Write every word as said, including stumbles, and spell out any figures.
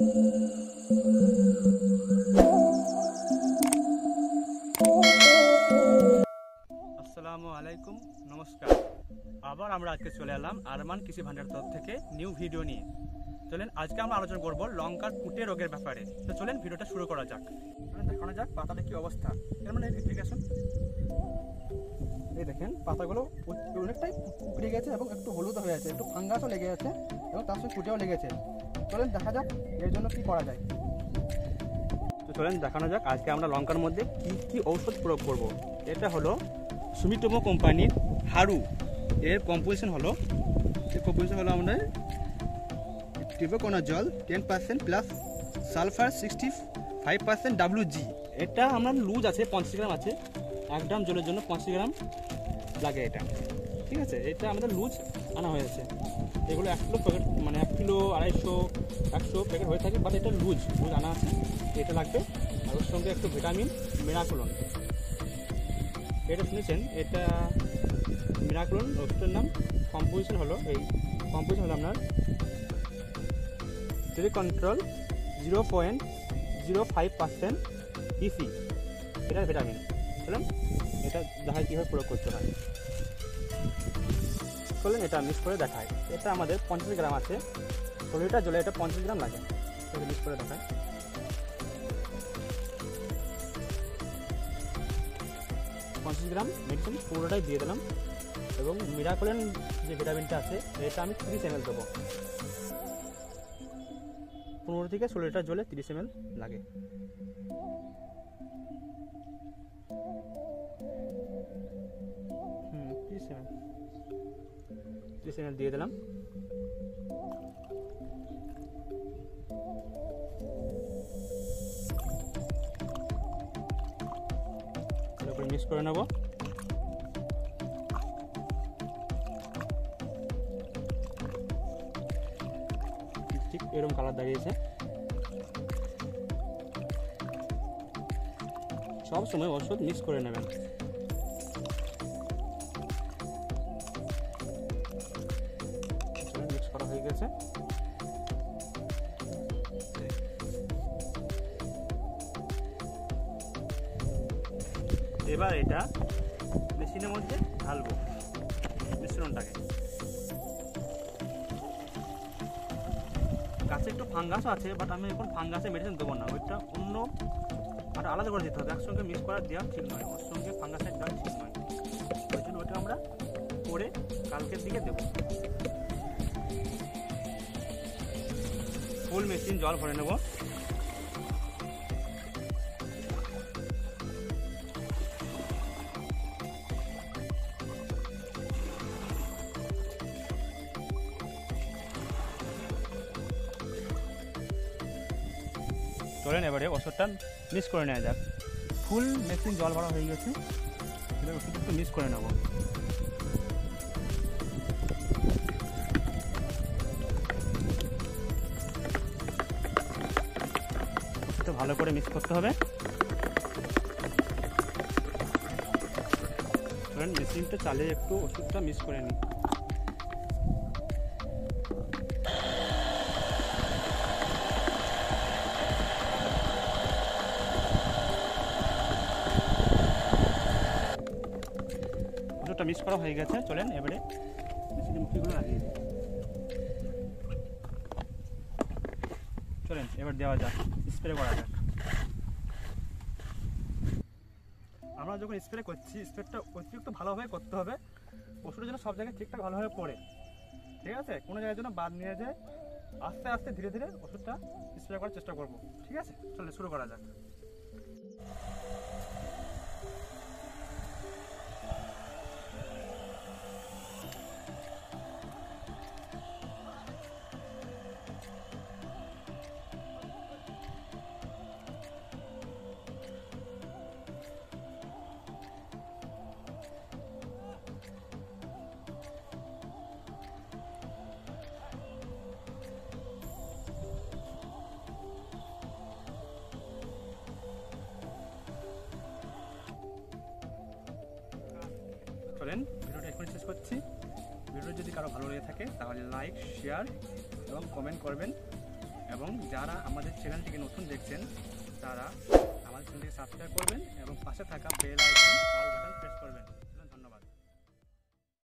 আসসালামু আলাইকুম, নমস্কার। আবার আমরা আজকে চলে এলাম আরমান কৃষি ভান্ডার তরফ থেকে নিউ ভিডিও নিয়ে। চলেন আজকে আমরা আলোচনা করব লঙ্কার কুটে রোগের ব্যাপারে। তো চলেন ভিডিওটা শুরু করা যাক। দেখানো যাক পাতাটা কি অবস্থা। এর মানে ঠিক আছে, এই দেখেন পাতাগুলো অনেকটাই কুকড়ে গেছে এবং একটু হলুদ হয়ে আছে, একটু ফাঙ্গাসও লেগে আছে এবং তার সঙ্গে কুটেও লেগেছে। চলেন দেখা যাক এর জন্য কি করা যায়। তো চলেন দেখানো যাক আজকে আমরা লঙ্কার মধ্যে কি কি ঔষধ প্রয়োগ করব। এটা হলো সুমিটোমো কোম্পানির হারু। এর কম্পোজিশন হলো এর কম্পোজিশন হলো আমাদের tebuconazole ten percent plus sulphur sixty five percent W G. এটা আমার লুজ আছে পঞ্চাশ গ্রাম আছে, এক গ্রাম জলের জন্য পঞ্চাশ গ্রাম লাগে এটা, ঠিক আছে। এটা আমাদের লুজ আনা হয়েছে। এগুলো এক কিলো প্যাকেট মানে এক কিলো আড়াইশো একশো প্যাকেট হয়ে থাকে, বাট এটা লুজ লুজ আনা আছে। এটা লাগবে আর ওর সঙ্গে একটু ভিটামিন মিরাকুলন। এটা শুনেছেন, এটা মিরাকুলন ওষুধের নাম। কম্পোজিশন হলো এই কম্পোজিশন হলো আপনার three control zero point zero five percent EC. এটা ভিটামিন। চলেন এটা দেখায় কীভাবে প্রয়োগ করতে হয়। চলেন এটা মিক্স করে দেখায়। এটা আমাদের পঞ্চাশ গ্রাম আছে, ষোলো লিটার জলে এটা পঞ্চাশ গ্রাম লাগে। এটা মিক্স করে দেখায়। পঞ্চাশ গ্রাম মেডিসিন পুরোটাই দিয়ে দিলাম এবং মিরাকুলেন যে ভিটামিনটা আছে এটা আমি তিরিশ এম এল দেবো। পনেরো থেকে ষোলো লিটার জলে তিরিশ এম এল লাগে। হুম তিরিশ এম এল তিরিশ এম এল দিয়ে দিলাম। তারপরে মিক্স করে নেব। ঠিক এরকম কালার দাঁড়িয়েছে। সব সময় ওষুধ মিক্স করে নেবেন। মিক্স করা হয়ে গেছে। এবার এটা মেশিনের মধ্যে ঢালবো মিশ্রণটাকে। গাছে একটু ফাঙ্গাসও আছে, বাট আমি এখন ফাঙ্গাসে মেডিসিন দেবো না, ওইটা অন্য আর আলাদা করে দিতে হবে। একসঙ্গে মিক্স করা দেওয়া ঠিক নয়, ওর সঙ্গে ফাঙ্গাসের দেওয়া ঠিক নয়। ওই জন্য ওইটা আমরা করে কালকের দিকে দেবো। ফুল মেশিন জল ভরে নেব। চলেন এবারে ওষুধটা মিক্স করে নেওয়া যাক। ফুল মেশিন জল ভরা হয়ে গেছে, এবার ওষুধ একটু মিক্স করে নেব। একটু ভালো করে মিক্স করতে হবে। চলেন মেশিনটা চালিয়ে একটু ওষুধটা মিক্স করে নিই। ওষুধটা মিক্স করা হয়ে গেছে। চলেন এবারে মেশিনের মুখিগুলো লাগিয়ে দিই। চলেন এবার দেওয়া যাক, স্প্রে করা যাক। আমরা যখন স্প্রে করছি স্প্রেটা অতিরিক্ত ভালোভাবে করতে হবে। ওষুধের জন্য সব জায়গায় ঠিকঠাক ভালোভাবে পড়ে, ঠিক আছে। কোনো জায়গার জন্য বাদ নিয়ে যায়। আস্তে আস্তে ধীরে ধীরে ওষুধটা স্প্রে করার চেষ্টা করব, ঠিক আছে। চলে শুরু করা যাক। চলেন ভিডিওটা এখন শেষ করছি। ভিডিও যদি কারো ভালো লেগে থাকে তাহলে লাইক, শেয়ার এবং কমেন্ট করবেন এবং যারা আমাদের চ্যানেলটিকে নতুন দেখছেন তারা আমাদের চ্যানেলটিকে সাবস্ক্রাইব করবেন এবং পাশে থাকা বেল আইকন